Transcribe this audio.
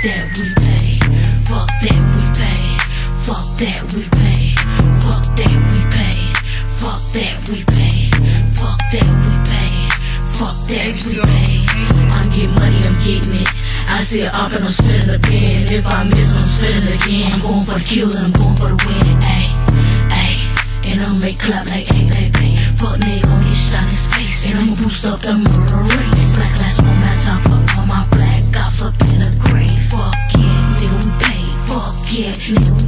that we pay. Fuck that we pay. Fuck that we pay. Fuck that we pay. Fuck that we pay. Fuck that we pay. Fuck that we pay. I'm getting money, I'm getting it. I see it up and I'm spinning the pen. If I miss, I'm spinning again. I'm going for the kill and I'm going for the win. Ayy, ayy. And I'ma make clap like ayy, ayy, ayy. Fuck nigga gon' get shot in his face. And I'ma boost up the murder rate. Black lights on my top up on my black ops up in the grave. Fuck yeah, nigga we paid. Fuck yeah, nigga we